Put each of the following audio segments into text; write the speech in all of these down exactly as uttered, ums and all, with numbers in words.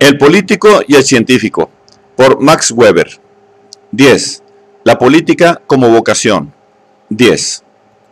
El político y el científico, por Max Weber. diez. La política como vocación. diez.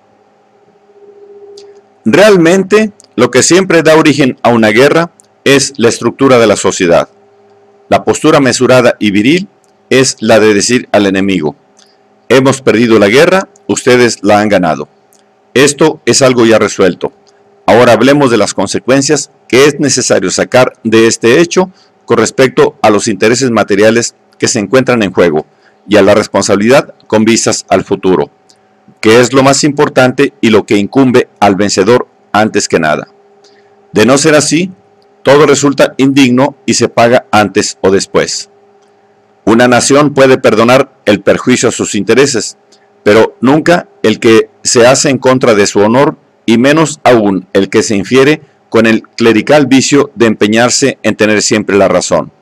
Realmente, lo que siempre da origen a una guerra es la estructura de la sociedad. La postura mesurada y viril es la de decir al enemigo: hemos perdido la guerra, ustedes la han ganado. Esto es algo ya resuelto. Ahora hablemos de las consecuencias que es necesario sacar de este hecho con respecto a los intereses materiales que se encuentran en juego y a la responsabilidad con vistas al futuro, que es lo más importante y lo que incumbe al vencedor antes que nada. De no ser así, todo resulta indigno y se paga antes o después. Una nación puede perdonar el perjuicio a sus intereses, pero nunca el que se hace en contra de su honor, y menos aún el que se infiere con el clerical vicio de empeñarse en tener siempre la razón.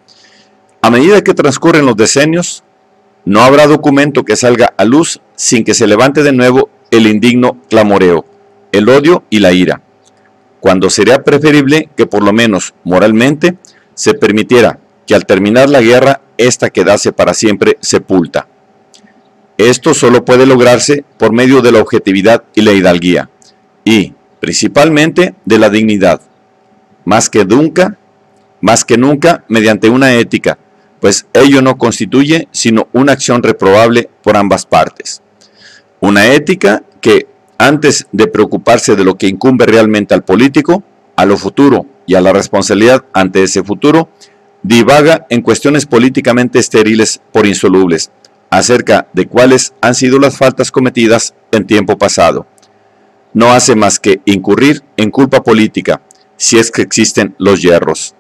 A medida que transcurren los decenios, no habrá documento que salga a luz sin que se levante de nuevo el indigno clamoreo, el odio y la ira, cuando sería preferible que por lo menos moralmente se permitiera que al terminar la guerra ésta quedase para siempre sepulta. Esto solo puede lograrse por medio de la objetividad y la hidalguía, y principalmente de la dignidad, más que nunca, más que nunca mediante una ética, pues ello no constituye sino una acción reprobable por ambas partes. Una ética que, antes de preocuparse de lo que incumbe realmente al político, a lo futuro y a la responsabilidad ante ese futuro, divaga en cuestiones políticamente estériles por insolubles, acerca de cuáles han sido las faltas cometidas en tiempo pasado. No hace más que incurrir en culpa política, si es que existen los yerros.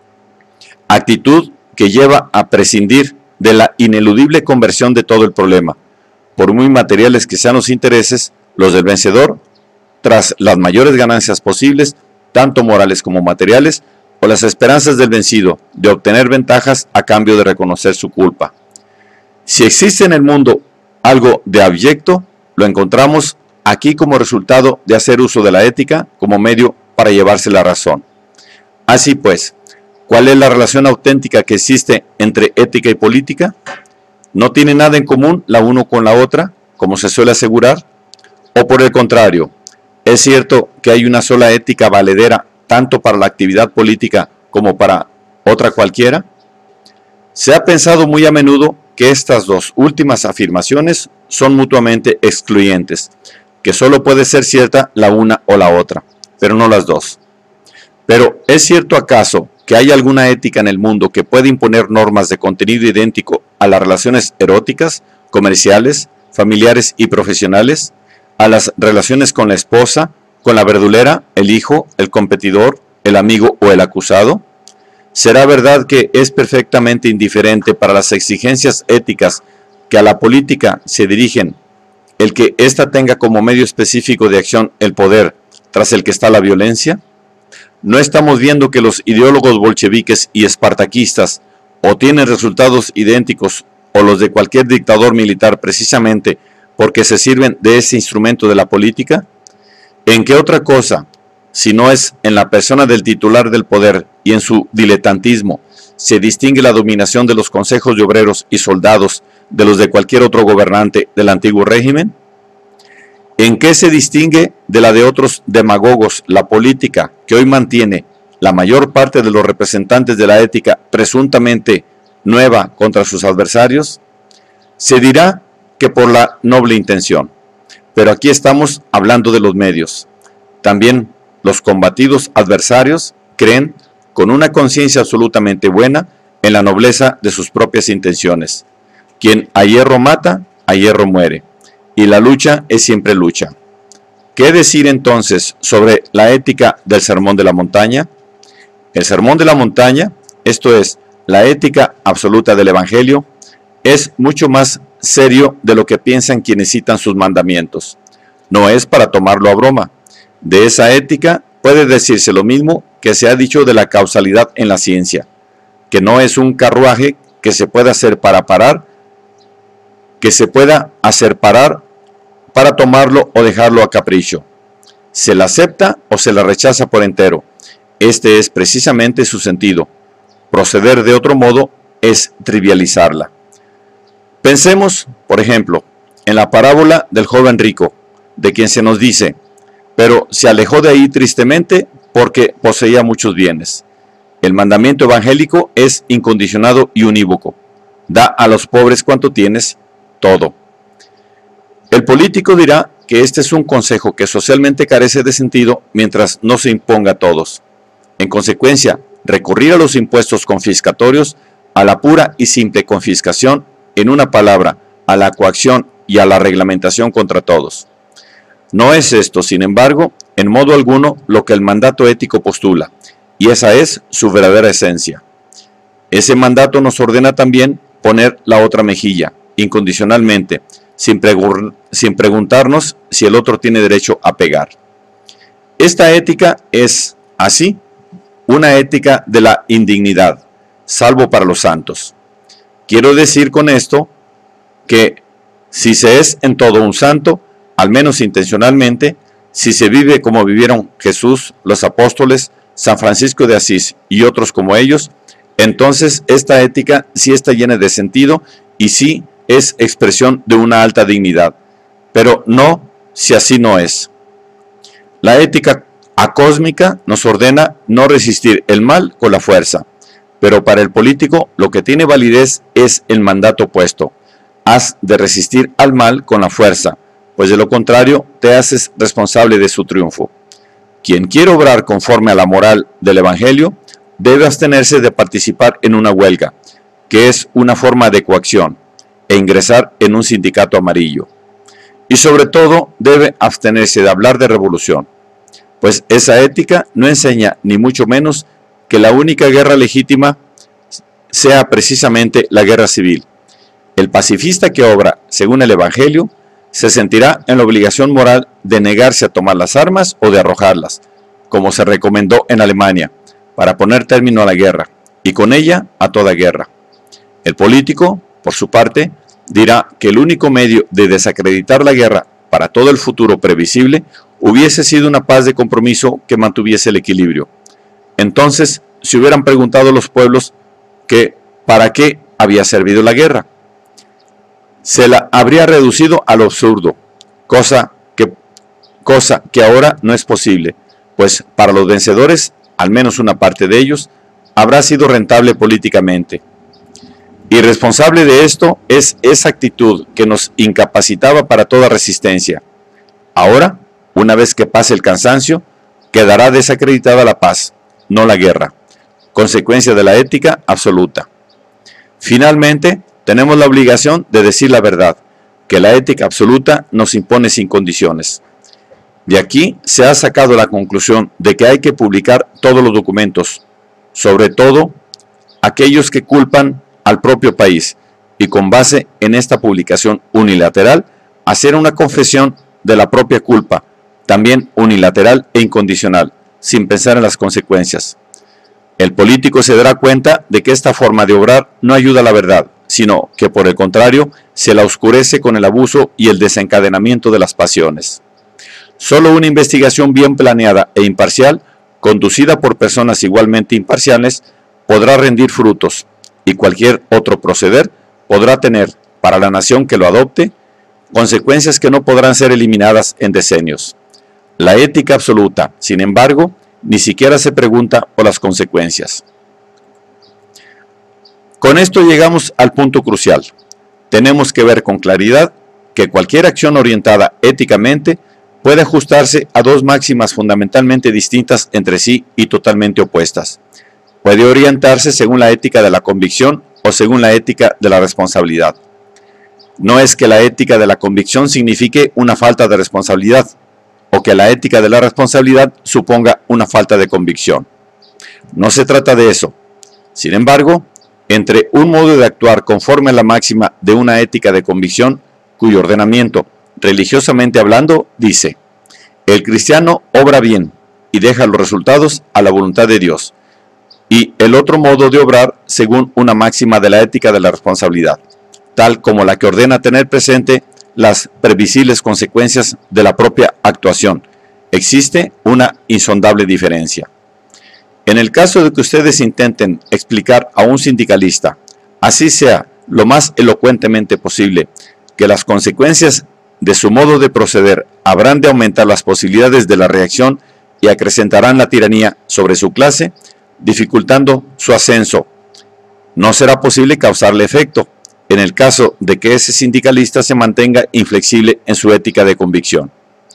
Actitud que lleva a prescindir de la ineludible conversión de todo el problema, por muy materiales que sean los intereses, los del vencedor, tras las mayores ganancias posibles, tanto morales como materiales, o las esperanzas del vencido de obtener ventajas a cambio de reconocer su culpa. Si existe en el mundo algo de abyecto, lo encontramos aquí como resultado de hacer uso de la ética como medio para llevarse la razón. Así pues, ¿cuál es la relación auténtica que existe entre ética y política? ¿No tiene nada en común la una con la otra, como se suele asegurar? ¿O por el contrario, es cierto que hay una sola ética valedera tanto para la actividad política como para otra cualquiera? Se ha pensado muy a menudo que estas dos últimas afirmaciones son mutuamente excluyentes, que solo puede ser cierta la una o la otra, pero no las dos. Pero ¿es cierto acaso que hay alguna ética en el mundo que puede imponer normas de contenido idéntico a las relaciones eróticas, comerciales, familiares y profesionales, a las relaciones con la esposa, con la verdulera, el hijo, el competidor, el amigo o el acusado? ¿Será verdad que es perfectamente indiferente para las exigencias éticas que a la política se dirigen el que ésta tenga como medio específico de acción el poder, tras el que está la violencia? ¿No estamos viendo que los ideólogos bolcheviques y espartaquistas o tienen resultados idénticos o los de cualquier dictador militar precisamente porque se sirven de ese instrumento de la política? ¿En qué otra cosa, si no es en la persona del titular del poder y en su diletantismo, se distingue la dominación de los consejos de obreros y soldados de los de cualquier otro gobernante del antiguo régimen? ¿En qué se distingue de la de otros demagogos la política que hoy mantiene la mayor parte de los representantes de la ética presuntamente nueva contra sus adversarios? Se dirá que por la noble intención, pero aquí estamos hablando de los medios. También los combatidos adversarios creen, con una conciencia absolutamente buena, en la nobleza de sus propias intenciones. Quien a hierro mata, a hierro muere, y la lucha es siempre lucha. ¿Qué decir entonces sobre la ética del Sermón de la Montaña? El Sermón de la Montaña, esto es, la ética absoluta del Evangelio, es mucho más serio de lo que piensan quienes citan sus mandamientos. No es para tomarlo a broma. De esa ética puede decirse lo mismo que se ha dicho de la causalidad en la ciencia, que no es un carruaje que se pueda hacer para parar, que se pueda hacer parar para tomarlo o dejarlo a capricho. Se la acepta o se la rechaza por entero. Este es precisamente su sentido. Proceder de otro modo es trivializarla. Pensemos, por ejemplo, en la parábola del joven rico, de quien se nos dice, pero se alejó de ahí tristemente porque poseía muchos bienes. El mandamiento evangélico es incondicionado y unívoco. Da a los pobres cuanto tienes, todo. El político dirá que este es un consejo que socialmente carece de sentido mientras no se imponga a todos. En consecuencia, recurrir a los impuestos confiscatorios, a la pura y simple confiscación, en una palabra, a la coacción y a la reglamentación contra todos. No es esto, sin embargo, en modo alguno lo que el mandato ético postula, y esa es su verdadera esencia. Ese mandato nos ordena también poner la otra mejilla, incondicionalmente, sin, pregu- sin preguntarnos si el otro tiene derecho a pegar. Esta ética es, así, una ética de la indignidad, salvo para los santos. Quiero decir con esto que si se es en todo un santo, al menos intencionalmente, si se vive como vivieron Jesús, los apóstoles, San Francisco de Asís y otros como ellos, entonces esta ética sí está llena de sentido y sí es expresión de una alta dignidad, pero no si así no es. La ética acósmica nos ordena no resistir el mal con la fuerza, pero para el político lo que tiene validez es el mandato opuesto. Has de resistir al mal con la fuerza, pues de lo contrario te haces responsable de su triunfo. Quien quiere obrar conforme a la moral del Evangelio debe abstenerse de participar en una huelga, que es una forma de coacción, e ingresar en un sindicato amarillo. Y sobre todo debe abstenerse de hablar de revolución, pues esa ética no enseña ni mucho menos que la única guerra legítima sea precisamente la guerra civil. El pacifista que obra según el Evangelio se sentirá en la obligación moral de negarse a tomar las armas o de arrojarlas, como se recomendó en Alemania, para poner término a la guerra, y con ella a toda guerra. El político, por su parte, dirá que el único medio de desacreditar la guerra para todo el futuro previsible hubiese sido una paz de compromiso que mantuviese el equilibrio. Entonces, se hubieran preguntado los pueblos que ¿para qué había servido la guerra? Se la habría reducido a lo absurdo, cosa que, cosa que ahora no es posible, pues para los vencedores, al menos una parte de ellos, habrá sido rentable políticamente. Y responsable de esto es esa actitud que nos incapacitaba para toda resistencia. Ahora, una vez que pase el cansancio, quedará desacreditada la paz, no la guerra, consecuencia de la ética absoluta. Finalmente, tenemos la obligación de decir la verdad, que la ética absoluta nos impone sin condiciones. De aquí se ha sacado la conclusión de que hay que publicar todos los documentos, sobre todo aquellos que culpan al propio país, y con base en esta publicación unilateral, hacer una confesión de la propia culpa, también unilateral e incondicional, sin pensar en las consecuencias. El político se dará cuenta de que esta forma de obrar no ayuda a la verdad, sino que por el contrario se la oscurece con el abuso y el desencadenamiento de las pasiones. Solo una investigación bien planeada e imparcial, conducida por personas igualmente imparciales, podrá rendir frutos, y cualquier otro proceder podrá tener, para la nación que lo adopte, consecuencias que no podrán ser eliminadas en decenios. La ética absoluta, sin embargo, ni siquiera se pregunta por las consecuencias. Con esto llegamos al punto crucial. Tenemos que ver con claridad que cualquier acción orientada éticamente puede ajustarse a dos máximas fundamentalmente distintas entre sí y totalmente opuestas. Puede orientarse según la ética de la convicción o según la ética de la responsabilidad. No es que la ética de la convicción signifique una falta de responsabilidad, o que la ética de la responsabilidad suponga una falta de convicción. No se trata de eso. Sin embargo, entre un modo de actuar conforme a la máxima de una ética de convicción, cuyo ordenamiento, religiosamente hablando, dice: el cristiano obra bien y deja los resultados a la voluntad de Dios, y el otro modo de obrar según una máxima de la ética de la responsabilidad, tal como la que ordena tener presente las previsibles consecuencias de la propia actuación. Existe una insondable diferencia. En el caso de que ustedes intenten explicar a un sindicalista, así sea lo más elocuentemente posible, que las consecuencias de su modo de proceder habrán de aumentar las posibilidades de la reacción y acrecentarán la tiranía sobre su clase, dificultando su ascenso, no será posible causarle efecto, en el caso de que ese sindicalista se mantenga inflexible en su ética de convicción.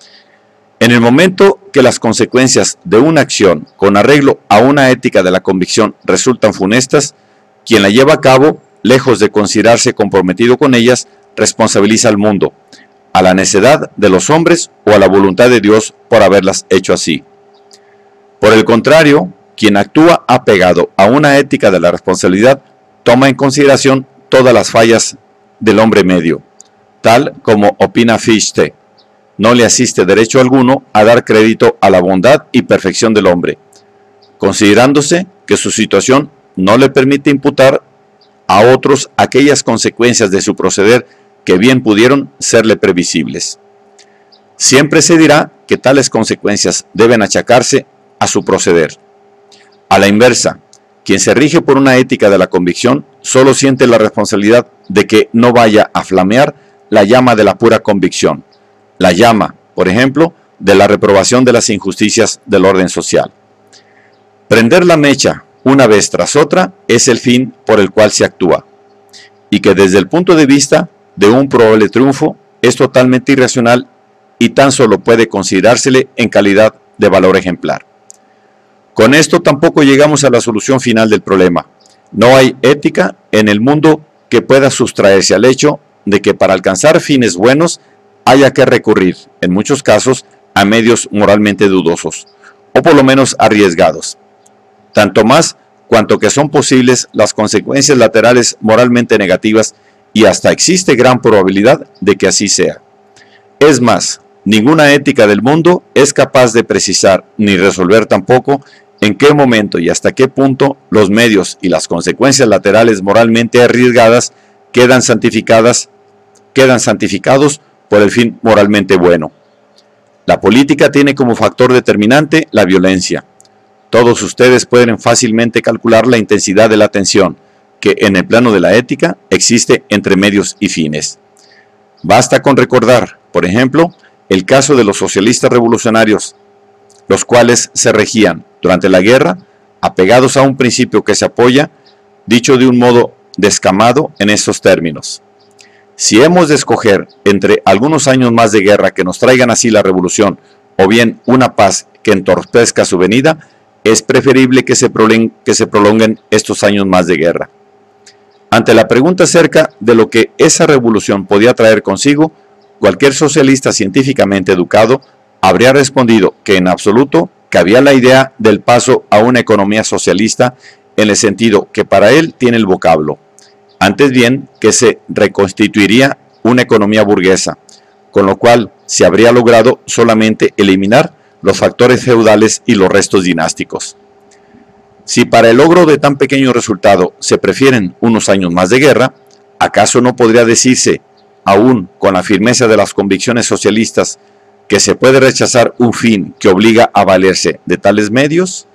En el momento que las consecuencias de una acción con arreglo a una ética de la convicción resultan funestas, quien la lleva a cabo, lejos de considerarse comprometido con ellas, responsabiliza al mundo, a la necedad de los hombres o a la voluntad de Dios por haberlas hecho así. Por el contrario, quien actúa apegado a una ética de la responsabilidad toma en consideración todas las fallas del hombre medio, tal como opina Fichte. No le asiste derecho alguno a dar crédito a la bondad y perfección del hombre, considerándose que su situación no le permite imputar a otros aquellas consecuencias de su proceder que bien pudieron serle previsibles. Siempre se dirá que tales consecuencias deben achacarse a su proceder. A la inversa, quien se rige por una ética de la convicción solo siente la responsabilidad de que no vaya a flamear la llama de la pura convicción, la llama, por ejemplo, de la reprobación de las injusticias del orden social. Prender la mecha una vez tras otra es el fin por el cual se actúa, y que desde el punto de vista de un probable triunfo es totalmente irracional y tan solo puede considerársele en calidad de valor ejemplar. Con esto tampoco llegamos a la solución final del problema. No hay ética en el mundo que pueda sustraerse al hecho de que para alcanzar fines buenos haya que recurrir, en muchos casos, a medios moralmente dudosos, o por lo menos arriesgados. Tanto más cuanto que son posibles las consecuencias laterales moralmente negativas y hasta existe gran probabilidad de que así sea. Es más, ninguna ética del mundo es capaz de precisar ni resolver tampoco en qué momento y hasta qué punto los medios y las consecuencias laterales moralmente arriesgadas quedan santificadas, quedan santificados por el fin moralmente bueno. La política tiene como factor determinante la violencia. Todos ustedes pueden fácilmente calcular la intensidad de la tensión que en el plano de la ética existe entre medios y fines. Basta con recordar, por ejemplo, el caso de los socialistas revolucionarios, los cuales se regían durante la guerra, apegados a un principio que se apoya, dicho de un modo descamado, en estos términos: si hemos de escoger entre algunos años más de guerra que nos traigan así la revolución, o bien una paz que entorpezca su venida, es preferible que se prolonguen, que se prolonguen estos años más de guerra. Ante la pregunta acerca de lo que esa revolución podía traer consigo, cualquier socialista científicamente educado habría respondido que en absoluto cabía la idea del paso a una economía socialista en el sentido que para él tiene el vocablo. Antes bien, que se reconstituiría una economía burguesa, con lo cual se habría logrado solamente eliminar los factores feudales y los restos dinásticos. Si para el logro de tan pequeño resultado se prefieren unos años más de guerra, ¿acaso no podría decirse, aún con la firmeza de las convicciones socialistas, que se puede rechazar un fin que obliga a valerse de tales medios?